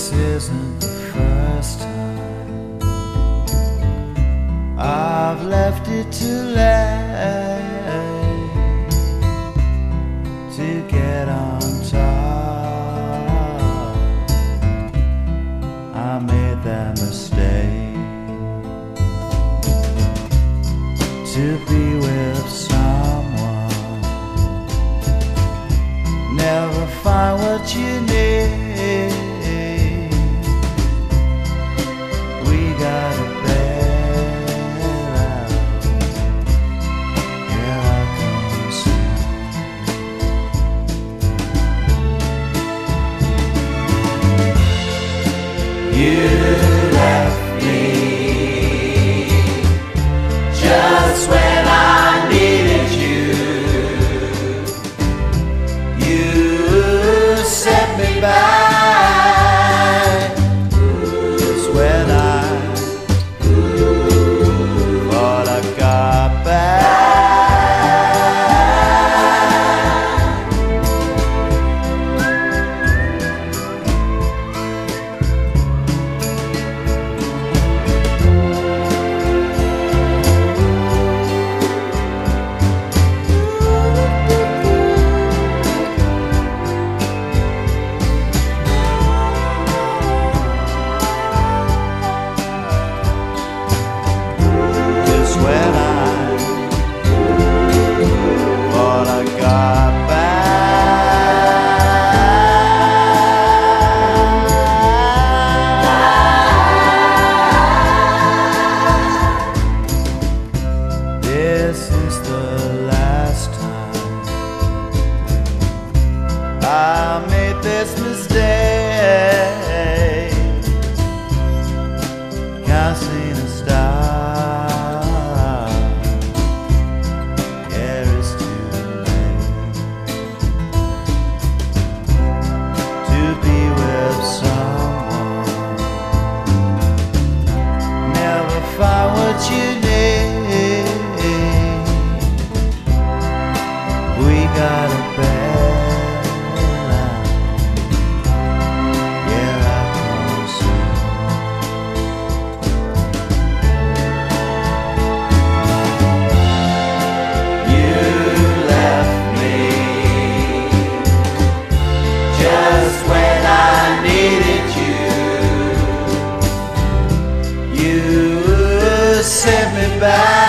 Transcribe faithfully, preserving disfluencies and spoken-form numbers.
This isn't the first time I've left it too late to get on top. I made that mistake to be with someone, never find what you need. We gotta bail out. Here I come soon. You left me just when I needed you. You set me back just when I thought I got back. When I thought I got back. This is the last time I made this mistake. Can't see the stars. Find what you need. We gotta bail out. Yeah, I come soon. You left me just when I needed you. You set me back.